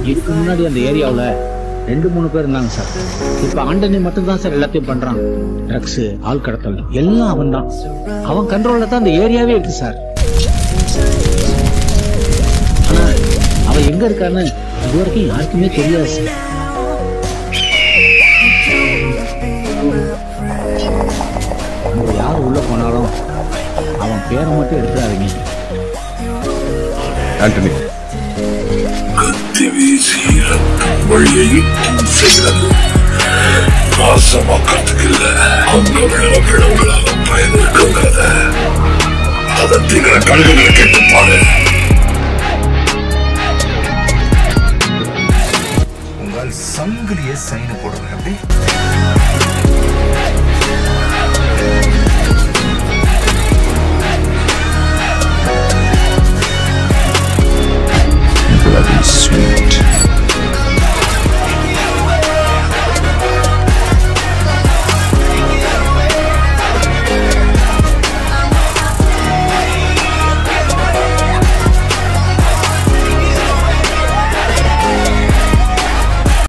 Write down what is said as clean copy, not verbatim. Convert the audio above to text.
இதுக்கு முன்னாடி அந்த ஏரியாவுல 2-3 பேர் இருந்தாங்க சார். இப்ப ஆண்டனி மட்டும் தான் சார் எல்லாத்தையும் பண்றான். ட்ரக்ஸ், ஆள் கடத்தல் எல்லாம் அவன் தான். அவன் கண்ட்ரோல்ல தான் அந்த ஏரியாவே இருக்கு சார். ஆனா அவன் எங்க இருக்கான்னு இது வரைக்கும் யாருக்குமே தெரியாது சார். யார் உள்ள போனாலும் அவன் பேரை மட்டும் எடுத்துறாதீங்க. ஆண்டனி மாசமாக்கிறதுக்கு இல்ல, அங்க விழவங்களாக பயனிருக்காங்க. அதை திங்கிற கழுகுகளை கேட்டுப்பாடு. உங்கள் சங்கிலிய சைன போடுங்க. அப்படி bloody sweet.